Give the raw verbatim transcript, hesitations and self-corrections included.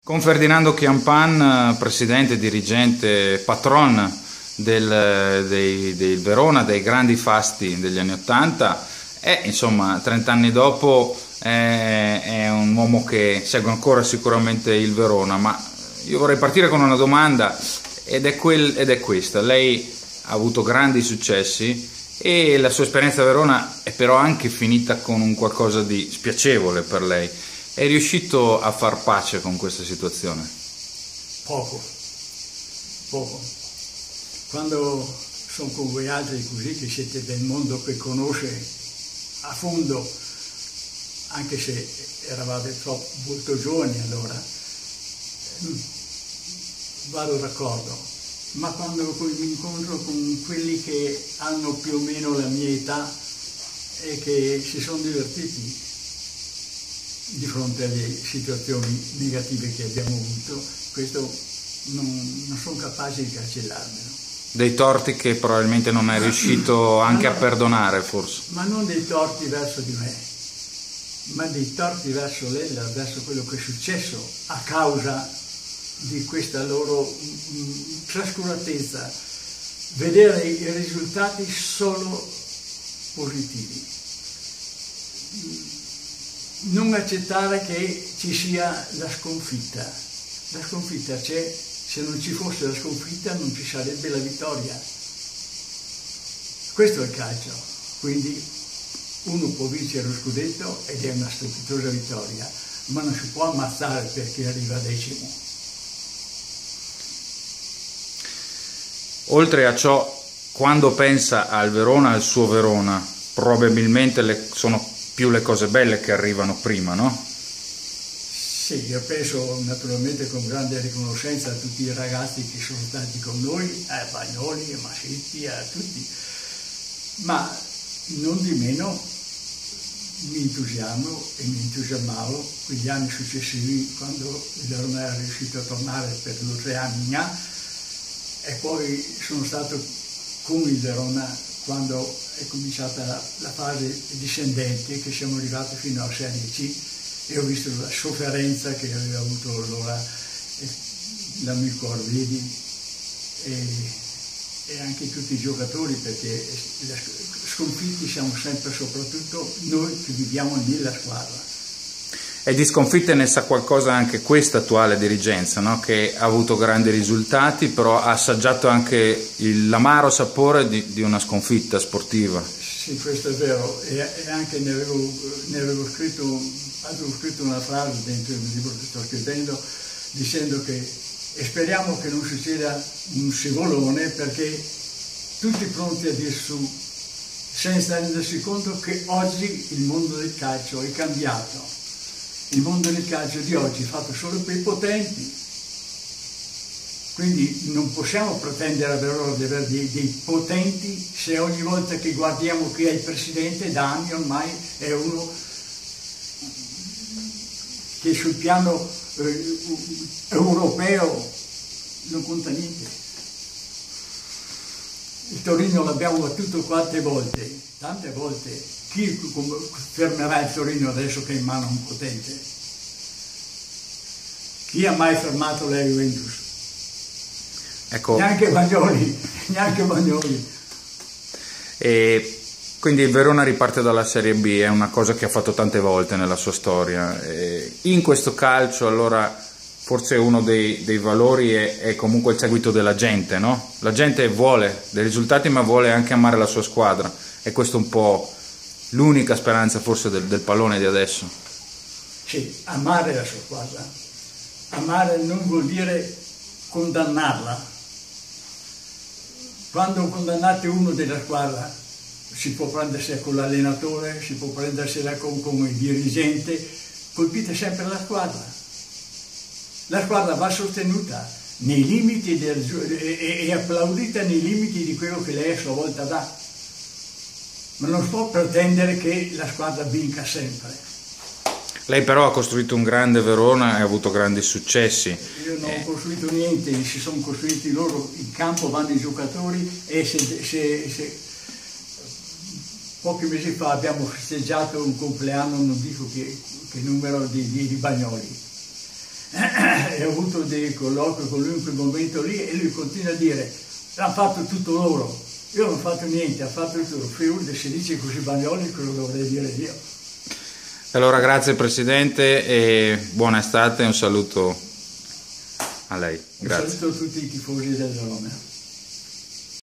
Con Ferdinando Chiampan, presidente, dirigente, patron del, dei, del Verona, dei grandi fasti degli anni Ottanta, e insomma trent'anni dopo è, è un uomo che segue ancora sicuramente il Verona. Ma io vorrei partire con una domanda ed è, quel, ed è questa. Lei ha avuto grandi successi e la sua esperienza a Verona è però anche finita con un qualcosa di spiacevole per lei. È riuscito a far pace con questa situazione? Poco, poco. Quando sono con voi altri così, che siete del mondo che conosce a fondo, anche se eravate troppo, molto giovani allora, vado d'accordo. Ma quando mi incontro con quelli che hanno più o meno la mia età e che si sono divertiti di fronte alle situazioni negative che abbiamo avuto, questo non, non sono capace di cancellarmelo. Dei torti che probabilmente non è riuscito anche no, a perdonare, forse. Ma non dei torti verso di me, ma dei torti verso lei, verso quello che è successo a causa di questa loro mh, trascuratezza. Vedere i risultati solo positivi. Non accettare che ci sia la sconfitta. La sconfitta c'è, se non ci fosse la sconfitta non ci sarebbe la vittoria. Questo è il calcio, quindi uno può vincere lo scudetto ed è una strepitosa vittoria, ma non si può ammazzare perché arriva decimo. Oltre a ciò, quando pensa al Verona, al suo Verona, probabilmente le, sono più le cose belle che arrivano prima, no? Sì, io penso naturalmente con grande riconoscenza a tutti i ragazzi che sono stati con noi, a Bagnoli, a Mascitti, a tutti, ma non di meno mi entusiasmo e mi entusiasmavo quegli anni successivi quando il Verona era riuscito a tornare per due o tre anni e poi sono stato con il Verona quando è cominciata la, la fase discendente, che siamo arrivati fino alla Serie C, e ho visto la sofferenza che aveva avuto allora l'amico Arvedi e, e anche tutti i giocatori, perché sconfitti siamo sempre, soprattutto noi che viviamo nella squadra. E di sconfitte ne sa qualcosa anche questa attuale dirigenza, no? Che ha avuto grandi risultati, però ha assaggiato anche l'amaro sapore di, di una sconfitta sportiva. Sì, questo è vero, e, e anche ne avevo, ne avevo, scritto, avevo scritto una frase dentro il libro che sto scrivendo, dicendo che e speriamo che non succeda un scivolone, perché tutti pronti a dir su, senza rendersi conto che oggi il mondo del calcio è cambiato. Il mondo del calcio di oggi è fatto solo per i potenti, quindi non possiamo pretendere di avere dei, dei potenti se ogni volta che guardiamo chi è il presidente, da anni ormai è uno che sul piano eh, europeo non conta niente. Il Torino l'abbiamo battuto quante volte, tante volte. Chi fermerà il Torino adesso che è in mano un potente? Chi ha mai fermato la Juventus? Ecco. Neanche Bagnoli, neanche Bagnoli. E quindi il Verona riparte dalla Serie B, è una cosa che ha fatto tante volte nella sua storia. E in questo calcio, allora, forse uno dei, dei valori è, è comunque il seguito della gente, no? La gente vuole dei risultati, ma vuole anche amare la sua squadra, e questo è un po' l'unica speranza forse del, del pallone di adesso. Sì, amare la sua squadra. Amare non vuol dire condannarla. Quando condannate uno della squadra, si può prendersela con l'allenatore, si può prendersela con, con il dirigente, colpite sempre la squadra. La squadra va sostenuta nei limiti del, e, e applaudita nei limiti di quello che lei a sua volta dà. Ma non si può pretendere che la squadra vinca sempre. Lei però ha costruito un grande Verona e ha avuto grandi successi. Io non eh. ho costruito niente, si sono costruiti loro, in campo vanno i giocatori e se, se, se pochi mesi fa abbiamo festeggiato un compleanno, non dico che, che numero di, di, di Bagnoli. e ho avuto dei colloqui con lui in quel momento lì e lui continua a dire l'hanno fatto tutto loro, io non ho fatto niente, ha fatto tutto loro. Fiude, se dice così Bagnoli, quello dovrei dire io. Allora grazie Presidente e buona estate, un saluto a lei. Grazie. Un saluto a tutti i tifosi del Verona.